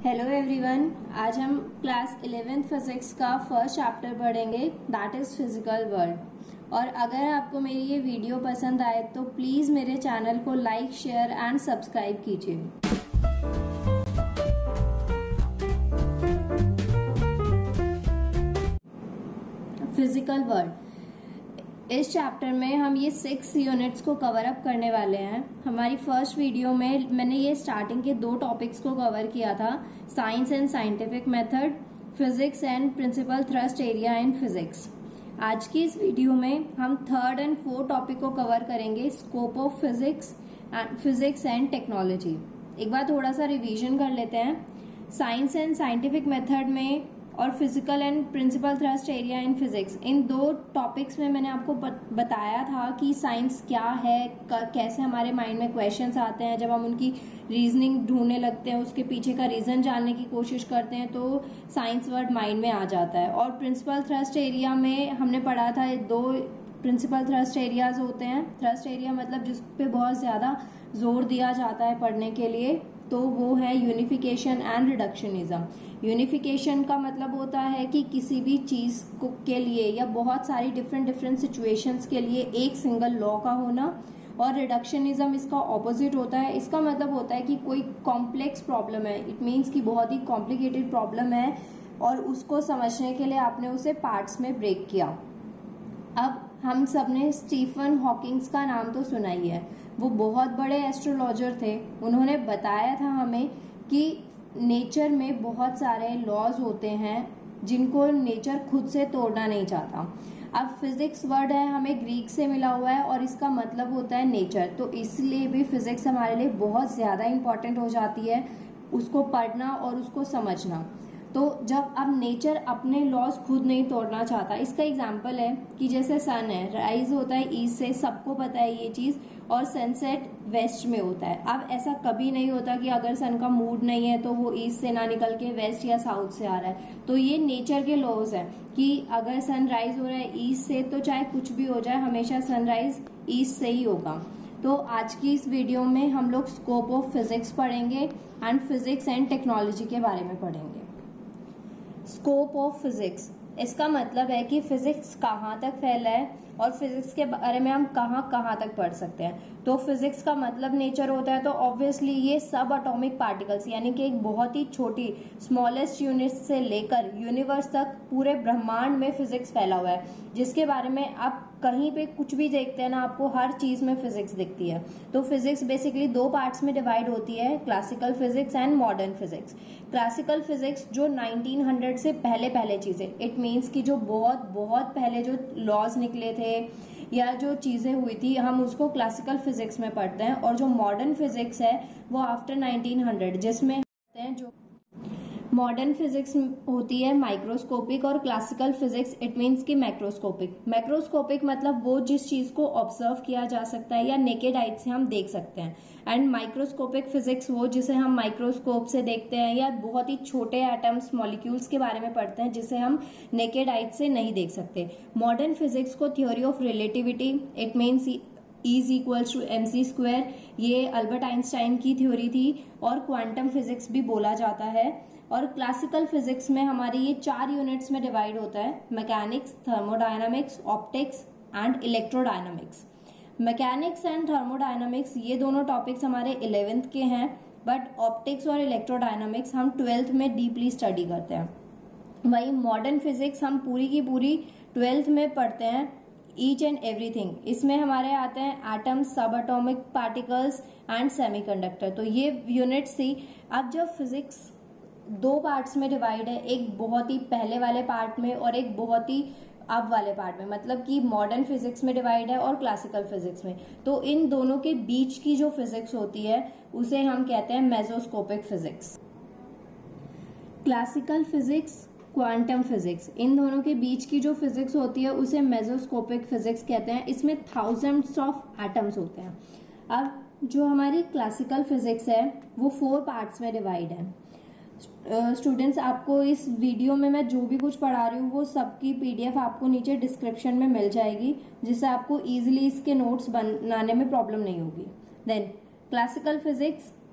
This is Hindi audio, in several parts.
हेलो एवरीवन, आज हम क्लास 11th फिजिक्स का फर्स्ट चैप्टर पढ़ेंगे, दैट इज फिजिकल वर्ल्ड। और अगर आपको मेरी ये वीडियो पसंद आए तो प्लीज मेरे चैनल को लाइक, शेयर एंड सब्सक्राइब कीजिए। फिजिकल वर्ल्ड, इस चैप्टर में हम ये 6 यूनिट्स को कवर अप करने वाले हैं। हमारी फर्स्ट वीडियो में मैंने ये स्टार्टिंग के 2 टॉपिक्स को कवर किया था, science and scientific method, physics and principle thrust area in physics. आज की इस वीडियो में हम 3rd एंड 4th टॉपिक को कवर करेंगे, scope of physics and technology. एक बार थोड़ा सा रिवीजन कर लेते हैं। साइंस एंड साइंटिफिक मेथड में और physical and principle thrust area in physics, इन 2 टॉपिक्स में मैंने आपको बताया था कि साइंस क्या है, कैसे हमारे माइंड में क्वेश्चंस आते हैं, जब हम उनकी रीजनिंग ढूंढने लगते हैं, उसके पीछे का रीजन जानने की कोशिश करते हैं तो साइंस वर्ड माइंड में आ जाता है। और प्रिंसिपल थ्रस्ट एरिया में हमने पढ़ा था 2 प्रिंसिपल थ्रस्ट एरियाज होते हैं। थ्रस्ट एरिया मतलब जिस पे बहुत ज्यादा जोर दिया जाता है पढ़ने के लिए, तो वो है यूनिफिकेशन एंड रिडक्शनिज्म। यूनिफिकेशन का मतलब होता है कि किसी भी चीज के लिए या बहुत सारी डिफरेंट सिचुएशंस के लिए एक सिंगल लॉ का होना, और रिडक्शनिज्म इसका ऑपोजिट होता है। इसका मतलब होता है कि कोई कॉम्प्लेक्स प्रॉब्लम है, इट मीन्स कि बहुत ही कॉम्प्लिकेटेड प्रॉब्लम है और उसको समझने के लिए आपने उसे पार्ट्स में ब्रेक किया। अब हम सबने स्टीफन हॉकिंग्स का नाम तो सुना ही है। वो बहुत बड़े एस्ट्रोलॉजर थे। उन्होंने बताया था हमें कि नेचर में बहुत सारे लॉज होते हैं जिनको नेचर खुद से तोड़ना नहीं चाहता। अब फिजिक्स वर्ड है, हमें ग्रीक से मिला हुआ है और इसका मतलब होता है नेचर, तो इसलिए भी फिजिक्स हमारे लिए बहुत ज्यादा इंपॉर्टेंट हो जाती है, उसको पढ़ना और उसको समझना। तो जब अब नेचर अपने लॉज खुद नहीं तोड़ना चाहता, इसका एग्जाम्पल है कि जैसे सन है, राइज होता है ईस्ट से, सबको पता है ये चीज, और सनसेट वेस्ट में होता है। अब ऐसा कभी नहीं होता कि अगर सन का मूड नहीं है तो वो ईस्ट से ना निकल के वेस्ट या साउथ से आ रहा है। तो ये नेचर के लॉज है कि अगर सनराइज हो रहा है ईस्ट से तो चाहे कुछ भी हो जाए, हमेशा सनराइज ईस्ट से ही होगा। तो आज की इस वीडियो में हम लोग स्कोप ऑफ फिजिक्स पढ़ेंगे एंड फिजिक्स एंड टेक्नोलॉजी के बारे में पढ़ेंगे। स्कोप ऑफ फिजिक्स, इसका मतलब है कि फिजिक्स कहाँ तक फैला है और फिजिक्स के बारे में हम कहाँ तक पढ़ सकते हैं। तो फिजिक्स का मतलब नेचर होता है, तो ऑब्वियसली ये सब एटॉमिक पार्टिकल्स यानी कि एक बहुत ही छोटी स्मॉलेस्ट यूनिट से लेकर यूनिवर्स तक पूरे ब्रह्मांड में फिजिक्स फैला हुआ है, जिसके बारे में आप कहीं पे कुछ भी देखते हैं ना, आपको हर चीज में फिजिक्स दिखती है। तो फिजिक्स बेसिकली 2 पार्ट्स में डिवाइड होती है, classical physics and modern physics. Classical physics जो 1900 से पहले चीजें, इट मीन्स कि जो बहुत पहले जो लॉज निकले थे या जो चीजें हुई थी, हम उसको क्लासिकल फिजिक्स में पढ़ते हैं। और जो मॉडर्न फिजिक्स है वो आफ्टर 1900, जिसमें जो मॉडर्न फिजिक्स होती है माइक्रोस्कोपिक, और क्लासिकल फिजिक्स इट मीन्स की मैक्रोस्कोपिक। मैक्रोस्कोपिक मतलब वो जिस चीज को ऑब्जर्व किया जा सकता है या नेकेड आइज से हम देख सकते हैं, एंड माइक्रोस्कोपिक फिजिक्स वो जिसे हम माइक्रोस्कोप से देखते हैं या बहुत ही छोटे एटम्स मॉलिक्यूल्स के बारे में पढ़ते हैं जिसे हम नेकेड आइज से नहीं देख सकते। मॉडर्न फिजिक्स को theory of relativity, it means E=mc², ये अल्बर्ट आइंस्टाइन की थ्योरी थी, और क्वांटम फिजिक्स भी बोला जाता है। और क्लासिकल फिजिक्स में हमारी ये 4 यूनिट्स में डिवाइड होता है, mechanics, thermodynamics, optics and electrodynamics. Mechanics and thermodynamics ये दोनों टॉपिक्स हमारे 11th के हैं, बट ऑप्टिक्स और इलेक्ट्रोडायनामिक्स हम 12th में डीपली स्टडी करते हैं। वही मॉडर्न फिजिक्स हम पूरी की पूरी 12th में पढ़ते हैं, ईच एंड एवरीथिंग। इसमें हमारे आते हैं एटम्स, सब एटॉमिक पार्टिकल्स एंड सेमीकंडक्टर। तो ये यूनिट्स थी। अब जब फिजिक्स 2 पार्ट्स में डिवाइड है, एक बहुत ही पहले वाले पार्ट में और एक बहुत ही अब वाले पार्ट में, मतलब कि मॉडर्न फिजिक्स में डिवाइड है और क्लासिकल फिजिक्स में, तो इन दोनों के बीच की जो फिजिक्स होती है उसे हम कहते हैं mesoscopic physics. Classical physics, quantum physics, इन दोनों के बीच की जो फिजिक्स होती है उसे मेसोस्कोपिक फिजिक्स कहते हैं। इसमें थाउजेंड्स ऑफ एटम्स होते हैं। अब जो हमारी क्लासिकल फिजिक्स है वो 4 पार्ट्स में डिवाइड है। स्टूडेंट्स, आपको इस वीडियो में मैं जो भी कुछ पढ़ा रही हूँ वो सबकी PDF आपको नीचे डिस्क्रिप्शन में मिल जाएगी, जिससे आपको इजीली इसके नोट्स बनाने में प्रॉब्लम नहीं होगी। Then classical physics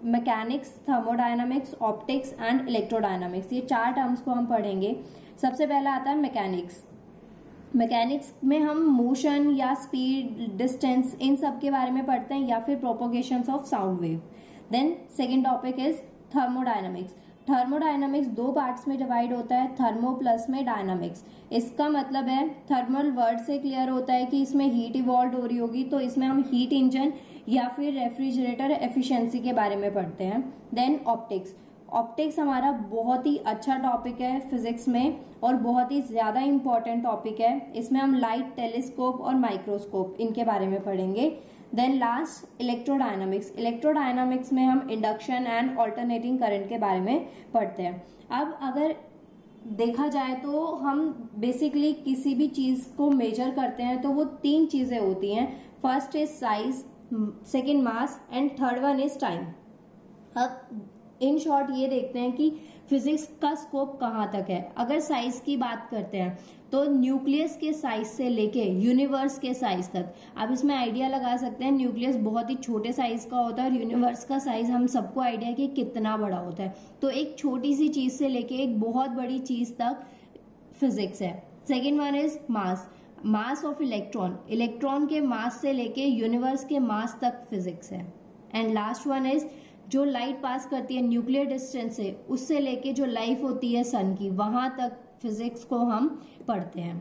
mechanics, thermodynamics, optics and electrodynamics, ये 4 टर्म्स को हम पढ़ेंगे। सबसे पहला आता है मैकेनिक्स। मैकेनिक्स में हम मोशन या स्पीड, डिस्टेंस, इन सब के बारे में पढ़ते हैं, या फिर propagations of sound wave. Then second topic is thermodynamics. Thermodynamics 2 parts में डिवाइड होता है, थर्मो प्लस में डायनामिक्स। इसका मतलब है, थर्मल वर्ड से क्लियर होता है कि इसमें हीट इवॉल्व हो रही होगी, तो इसमें हम हीट इंजन या फिर रेफ्रिजरेटर एफिशिएंसी के बारे में पढ़ते हैं। Then optics. ऑप्टिक्स हमारा बहुत ही अच्छा टॉपिक है फिजिक्स में और बहुत ही ज्यादा इंपॉर्टेंट टॉपिक है। इसमें हम लाइट, टेलीस्कोप और माइक्रोस्कोप, इनके बारे में पढ़ेंगे। Then last electrodynamics. इलेक्ट्रोडायनामिक्स में हम इंडक्शन एंड ऑल्टरनेटिंग करंट के बारे में पढ़ते हैं। अब अगर देखा जाए तो हम बेसिकली किसी भी चीज को मेजर करते हैं तो वो 3 चीजें होती हैं। First is size, second mass and third one is time. अब इन शॉर्ट ये देखते हैं कि फिजिक्स का स्कोप कहाँ तक है। अगर साइज की बात करते हैं तो न्यूक्लियस के साइज से लेके यूनिवर्स के साइज तक, आप इसमें आइडिया लगा सकते हैं। न्यूक्लियस बहुत ही छोटे साइज का होता है और यूनिवर्स का साइज हम सबको आइडिया है कि कितना बड़ा होता है। तो एक छोटी सी चीज से लेके एक बहुत बड़ी चीज तक फिजिक्स है। Second one is mass, mass of electron, electron के मास से लेके यूनिवर्स के मास तक फिजिक्स है। एंड लास्ट वन इज जो लाइट पास करती है न्यूक्लियर डिस्टेंस से, उससे लेके जो लाइफ होती है सन की, वहां तक फिजिक्स को हम पढ़ते हैं।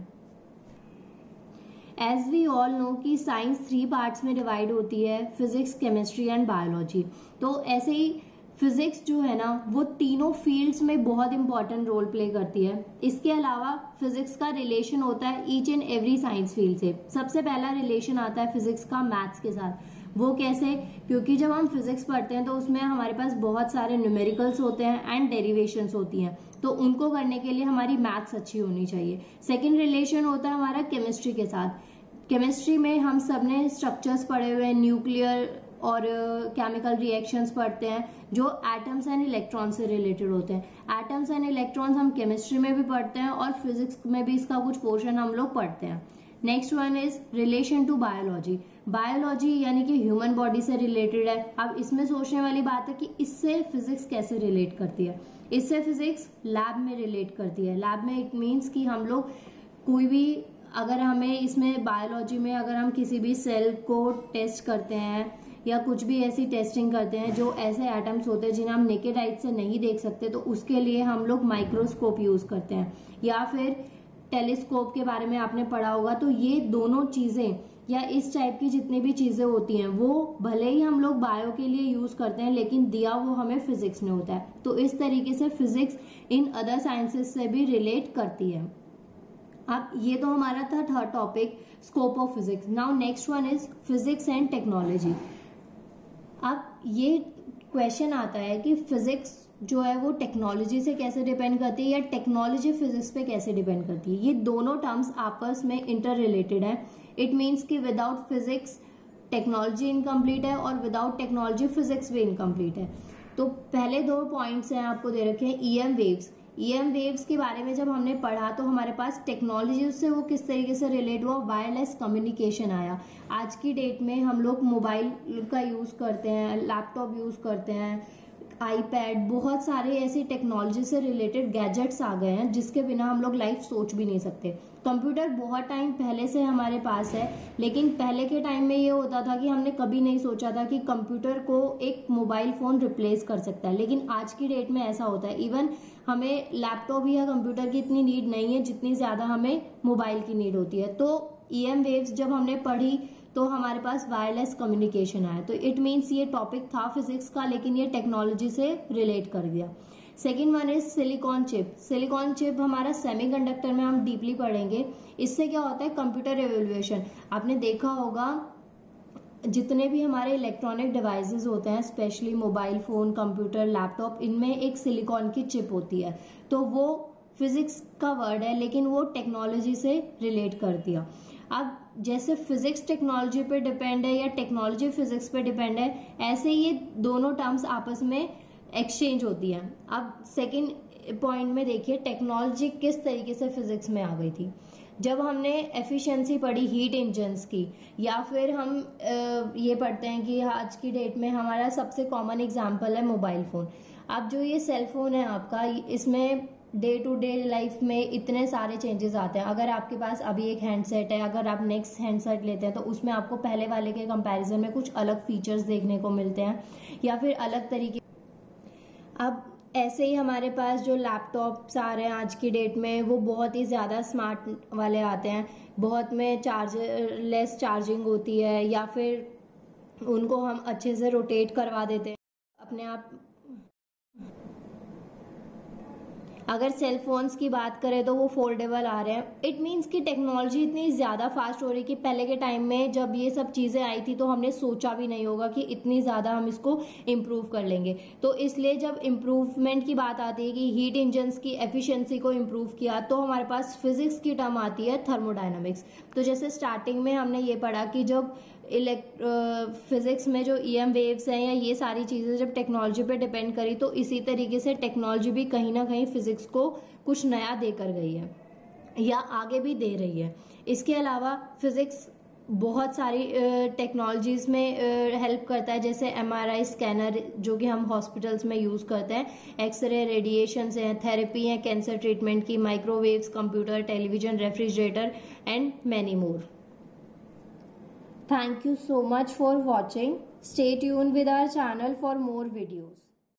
एज वी ऑल नो कि साइंस 3 पार्ट्स में डिवाइड होती है, फिजिक्स, केमिस्ट्री एंड बायोलॉजी। तो ऐसे ही फिजिक्स जो है ना वो तीनों फील्ड्स में बहुत इंपॉर्टेंट रोल प्ले करती है। इसके अलावा फिजिक्स का रिलेशन होता है each and every science field से। सबसे पहला रिलेशन आता है फिजिक्स का मैथ्स के साथ। वो कैसे? क्योंकि जब हम फिजिक्स पढ़ते हैं तो उसमें हमारे पास बहुत सारे न्यूमेरिकल्स होते हैं एंड डेरिवेशंस होती हैं, तो उनको करने के लिए हमारी मैथ्स अच्छी होनी चाहिए। सेकेंड रिलेशन होता है हमारा केमिस्ट्री के साथ। केमिस्ट्री में हम सब ने स्ट्रक्चर्स पढ़े हुए हैं, न्यूक्लियर और केमिकल रिएक्शंस पढ़ते हैं जो एटम्स एंड इलेक्ट्रॉन से रिलेटेड होते हैं। एटम्स एंड इलेक्ट्रॉन्स हम केमिस्ट्री में भी पढ़ते हैं और फिजिक्स में भी इसका कुछ पोर्शन हम लोग पढ़ते हैं। Next one is relation to biology. Biology यानी कि ह्यूमन बॉडी से रिलेटेड है। अब इसमें सोचने वाली बात है कि इससे फिजिक्स कैसे रिलेट करती है। इससे फिजिक्स लैब में रिलेट करती है। लैब में इट मीन्स कि हम लोग कोई भी, अगर हमें इसमें बायोलॉजी में अगर हम किसी भी सेल को टेस्ट करते हैं या कुछ भी ऐसी टेस्टिंग करते हैं जो ऐसे एटम्स होते हैं जिन्हें हम नेकेड आइज से नहीं देख सकते, तो उसके लिए हम लोग माइक्रोस्कोप यूज करते हैं, या फिर टेलीस्कोप के बारे में आपने पढ़ा होगा। तो ये दोनों चीजें या इस टाइप की जितनी भी चीजें होती हैं वो भले ही हम लोग बायो के लिए यूज करते हैं, लेकिन दिया वो हमें फिजिक्स में होता है। तो इस तरीके से फिजिक्स इन अदर साइंसेस से भी रिलेट करती है। अब ये तो हमारा था third topic, scope of physics. Now next one is physics and technology. अब ये क्वेश्चन आता है कि फिजिक्स जो है वो टेक्नोलॉजी से कैसे डिपेंड करती है या टेक्नोलॉजी फिजिक्स पे कैसे डिपेंड करती है। ये दोनों टर्म्स आपस में इंटर रिलेटेड है। इट मीन्स कि विदाउट फिजिक्स टेक्नोलॉजी इनकम्प्लीट है और विदाउट टेक्नोलॉजी फिजिक्स भी इनकम्प्लीट है। तो पहले 2 पॉइंट्स हैं आपको दे रखे हैं, ईएम वेव्स। ईएम वेव्स के बारे में जब हमने पढ़ा तो हमारे पास टेक्नोलॉजी उससे वो किस तरीके से रिलेट हुआ, वायरलेस कम्युनिकेशन आया। आज की डेट में हम लोग मोबाइल का यूज करते हैं, लैपटॉप यूज करते हैं, आईपैड, बहुत सारे ऐसी टेक्नोलॉजी से रिलेटेड गैजेट्स आ गए हैं जिसके बिना हम लोग लाइफ सोच भी नहीं सकते। कंप्यूटर बहुत टाइम पहले से हमारे पास है, लेकिन पहले के टाइम में ये होता था कि हमने कभी नहीं सोचा था कि कंप्यूटर को एक मोबाइल फोन रिप्लेस कर सकता है, लेकिन आज की डेट में ऐसा होता है। इवन हमें लैपटॉप या कंप्यूटर की इतनी नीड नहीं है जितनी ज्यादा हमें मोबाइल की नीड होती है। तो ईएम वेव्स जब हमने पढ़ी तो हमारे पास वायरलेस कम्युनिकेशन आया। तो इट मीन्स ये टॉपिक था फिजिक्स का, लेकिन ये टेक्नोलॉजी से रिलेट कर दिया। Second one is silicon chip. Silicon chip हमारा सेमीकंडक्टर में हम डीपली पढ़ेंगे। इससे क्या होता है, कंप्यूटर एवोल्यूशन। आपने देखा होगा जितने भी हमारे इलेक्ट्रॉनिक डिवाइसेस होते हैं, specially mobile phone, computer, laptop, इनमें एक सिलिकॉन की चिप होती है। तो वो फिजिक्स का वर्ड है लेकिन वो टेक्नोलॉजी से रिलेट कर दिया। अब जैसे फिजिक्स टेक्नोलॉजी पे डिपेंड है या टेक्नोलॉजी फिजिक्स पे डिपेंड है, ऐसे ये दोनों टर्म्स आपस में एक्सचेंज होती है। अब सेकंड पॉइंट में देखिए टेक्नोलॉजी किस तरीके से फिजिक्स में आ गई थी। जब हमने एफिशिएंसी पढ़ी हीट इंजन्स की, या फिर हम ये पढ़ते हैं कि आज की डेट में हमारा सबसे कॉमन एग्जांपल है मोबाइल फोन। अब जो ये सेल फोन है आपका, इसमें डे टू डे लाइफ में इतने सारे चेंजेस आते हैं। अगर आपके पास अभी एक हैंडसेट है, अगर आप नेक्स्ट हैंडसेट लेते हैं तो उसमें आपको पहले वाले के कंपैरिजन में कुछ अलग फीचर्स देखने को मिलते हैं या फिर अलग तरीके। अब ऐसे ही हमारे पास जो लैपटॉप्स आ रहे हैं आज की डेट में, वो बहुत ही ज़्यादा स्मार्ट वाले आते हैं, बहुत में लेस चार्जिंग होती है, या फिर उनको हम अच्छे से रोटेट करवा देते हैं अपने आप। अगर सेल फोन्स की बात करें तो वो फोल्डेबल आ रहे हैं। इट मीन्स कि टेक्नोलॉजी इतनी ज़्यादा फास्ट हो रही है कि पहले के टाइम में जब ये सब चीज़ें आई थी तो हमने सोचा भी नहीं होगा कि इतनी ज़्यादा हम इसको इम्प्रूव कर लेंगे। तो इसलिए जब इम्प्रूवमेंट की बात आती है कि हीट इंजन्स की एफिशिएंसी को इम्प्रूव किया, तो हमारे पास फिजिक्स की टर्म आती है थर्मोडायनामिक्स। तो जैसे स्टार्टिंग में हमने ये पढ़ा कि जब फिजिक्स में जो EM वेव्स हैं या ये सारी चीज़ें जब टेक्नोलॉजी पे डिपेंड करी, तो इसी तरीके से टेक्नोलॉजी भी कहीं ना कहीं फिजिक्स को कुछ नया देकर गई है या आगे भी दे रही है। इसके अलावा फिजिक्स बहुत सारी टेक्नोलॉजीज में हेल्प करता है, जैसे MRI स्कैनर जो कि हम हॉस्पिटल्स में यूज करते हैं, एक्सरे, रेडिएशन है, थेरेपी है कैंसर ट्रीटमेंट की, microwaves, computer, television, refrigerator and many more. Thank you so much for watching. Stay tuned with our channel for more videos.